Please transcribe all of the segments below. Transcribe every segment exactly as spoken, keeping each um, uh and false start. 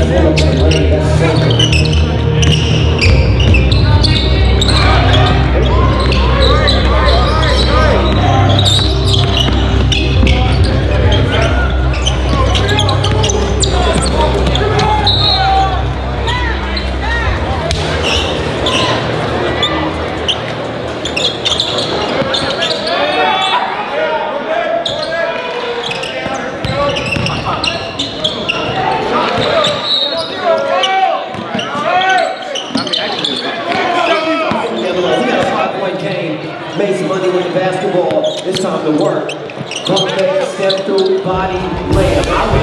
It's time to work. Pump fake, step through, body, layup. I would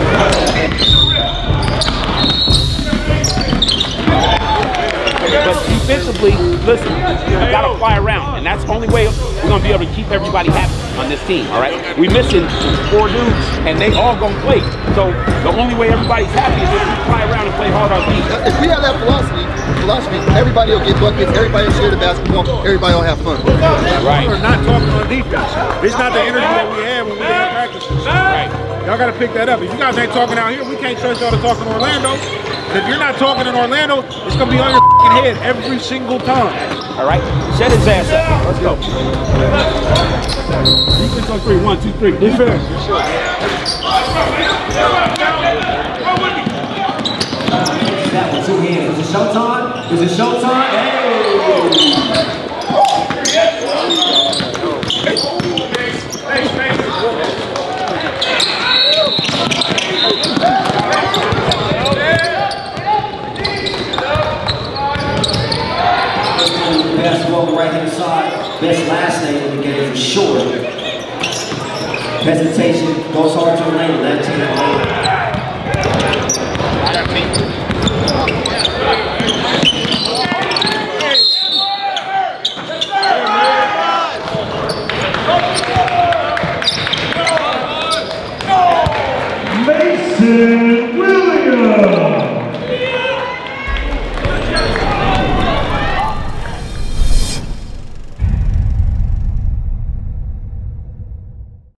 But defensively, listen, we got to fly around, and that's the only way we're going to be able to keep everybody happy on this team, all right? We're missing four dudes, and they all going to play. So the only way everybody's happy is if we fly around and play hard on defense. If we have that philosophy, philosophy, everybody will get buckets, everybody will share the basketball, everybody will have fun. Right. We're not talking on defense. It's not the energy that we had when we had practices. Right. Y'all got to pick that up. If you guys ain't talking out here, we can't trust y'all to talk in Orlando. And if you're not talking in Orlando, it's going to be on your head every single time. All right? Set his ass up. Let's go. Defense on three. One, two, three. Defense. that with two hands. Is it showtime? Is it showtime? Hey! Basketball right hand side. Best last name in the game for sure. Hesitation goes hard to the lane. Left hand lane. Mason.